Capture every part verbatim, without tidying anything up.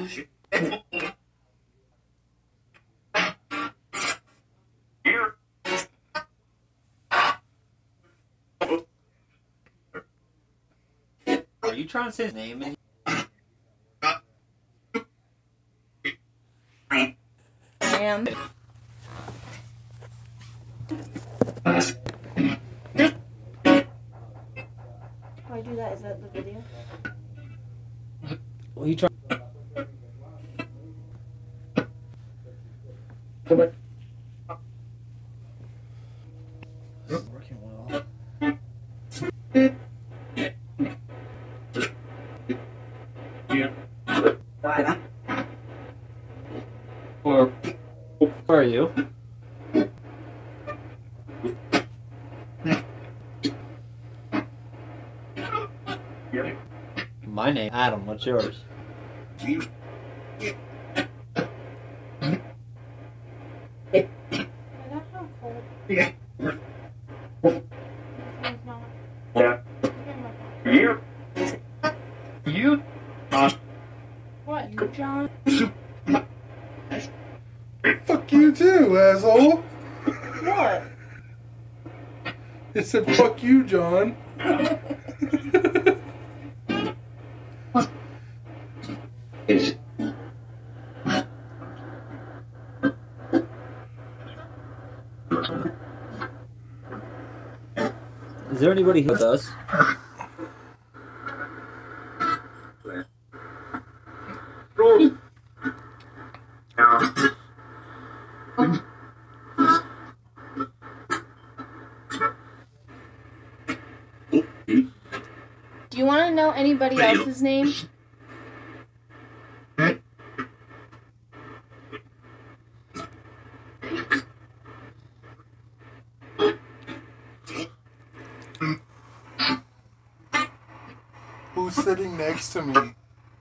Are you trying to say his name? In I am. Why do that? Is that the video? Well, you try. This is working well. Or, where are you? My name, Adam. What's yours? Is that how cold? Yeah. It's not. Yeah. You. You. What, you, John? Fuck you too, asshole. What? It said fuck you, John. Is. Is there anybody here with us? Do you want to know anybody else's name? Who's sitting next to me?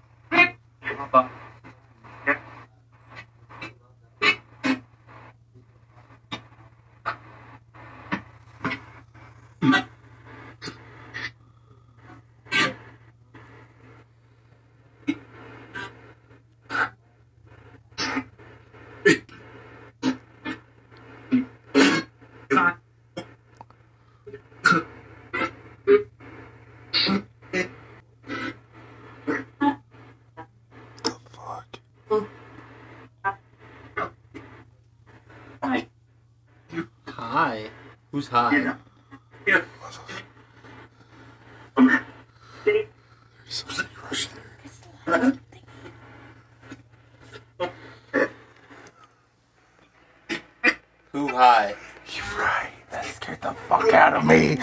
Hi. Who's hi? Yeah. Yeah. There's something right there. Who hi? You're right. That scared the fuck out of me.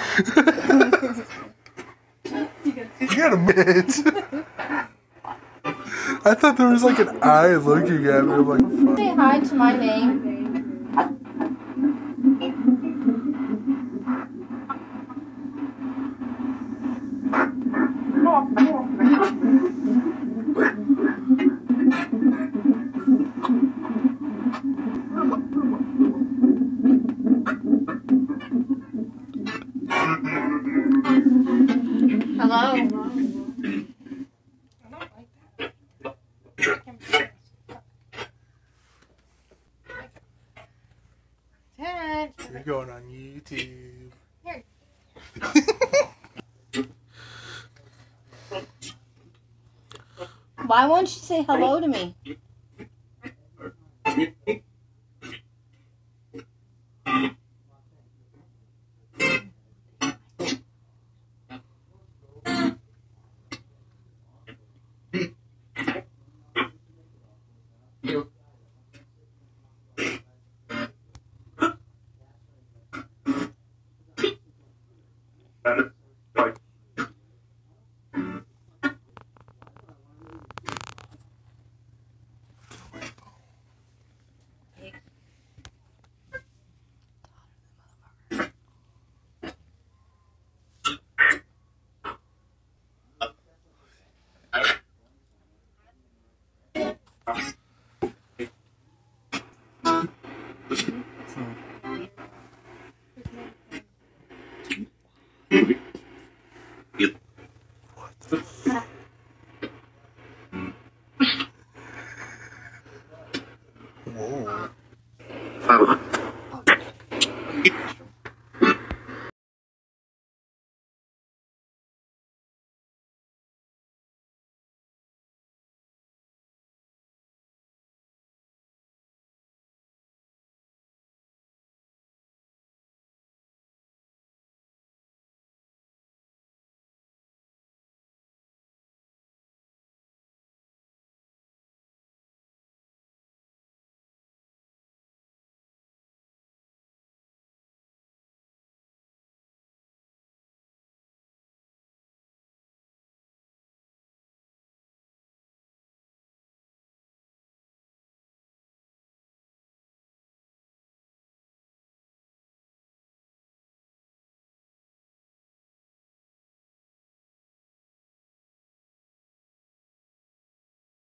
Get a minute. I thought there was like an eye looking at me. I'm like, fuck. Say hi to my name. Hello. Dad. You're going on YouTube. Here. Why won't you say hello to me? What the